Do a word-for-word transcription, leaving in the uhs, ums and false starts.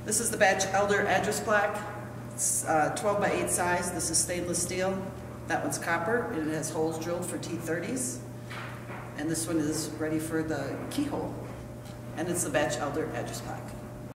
This is the Batchelder Address Plaque. It's uh, twelve by eight size. This is stainless steel. That one's copper, and it has holes drilled for T thirties. And this one is ready for the keyhole. And it's the Batchelder Address Plaque.